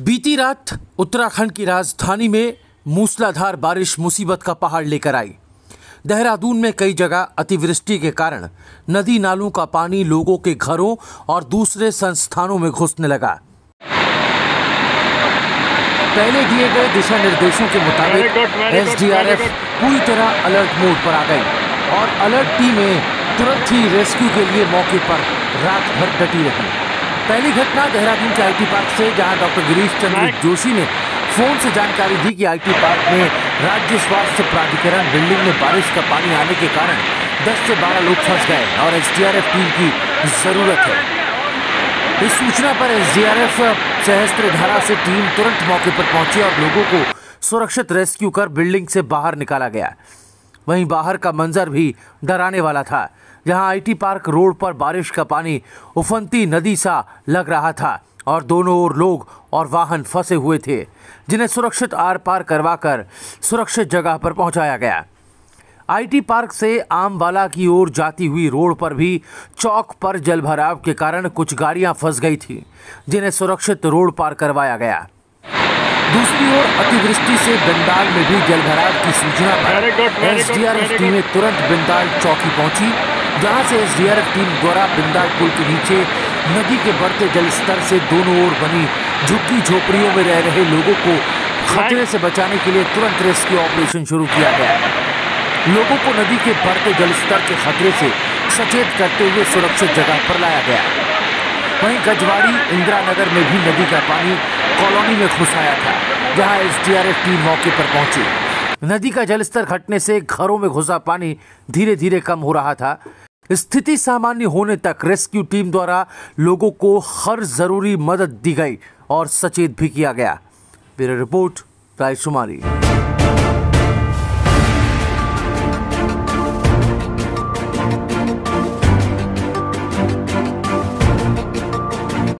बीती रात उत्तराखंड की राजधानी में मूसलाधार बारिश मुसीबत का पहाड़ लेकर आई। देहरादून में कई जगह अतिवृष्टि के कारण नदी नालों का पानी लोगों के घरों और दूसरे संस्थानों में घुसने लगा। पहले दिए गए दिशा निर्देशों के मुताबिक एसडीआरएफ पूरी तरह अलर्ट मोड पर आ गई और अलर्ट टीमें तुरंत ही रेस्क्यू के लिए मौके पर रात भर डटी रही। पहली घटना देहरादून के आईटी पार्क से, जहां डॉक्टर गिरीश चंद्र जोशी ने फोन से जानकारी दी कि आईटी पार्क में राज्य स्वास्थ्य प्राधिकरण बिल्डिंग में बारिश का पानी आने के कारण 10 से 12 लोग फंस गए और एसडीआरएफ टीम की जरूरत है। इस सूचना पर एसडीआरएफ सहस्त्रधारा से टीम तुरंत मौके पर पहुंची और लोगों को सुरक्षित रेस्क्यू कर बिल्डिंग से बाहर निकाला गया। वहीं बाहर का मंजर भी डराने वाला था, जहां आईटी पार्क रोड पर बारिश का पानी उफनती नदी सा लग रहा था और दोनों ओर लोग और वाहन फंसे हुए थे, जिन्हें सुरक्षित आर पार करवाकर सुरक्षित जगह पर पहुंचाया गया। आईटी पार्क से आमवाला की ओर जाती हुई रोड पर भी चौक पर जलभराव के कारण कुछ गाड़ियां फंस गई थी, जिन्हें सुरक्षित रोड पार करवाया गया। दूसरी ओर अतिवृष्टि से बिंदाल में भी जलभराव की सूचना पर एसडीआरएफ टीमें तुरंत बिंदाल चौकी पहुंची, जहां से एसडीआरएफ टीम द्वारा बिंदाल पुल के नीचे नदी के बढ़ते जलस्तर से दोनों ओर बनी झुग्गी झोपड़ियों में रह रहे लोगों को खतरे से बचाने के लिए तुरंत रेस्क्यू ऑपरेशन शुरू किया गया। लोगों को नदी के बढ़ते जलस्तर के खतरे से सचेत करते हुए सुरक्षित जगह पर लाया गया। वहीं गजवाड़ी इंदिरा नगर में भी नदी का पानी कॉलोनी में घुस आया था, जहां एसडीआरएफ टीम मौके पर पहुंची। नदी का जलस्तर घटने से घरों में घुसा पानी धीरे धीरे कम हो रहा था। स्थिति सामान्य होने तक रेस्क्यू टीम द्वारा लोगों को हर जरूरी मदद दी गई और सचेत भी किया गया। Bureau report, रायशुमारी।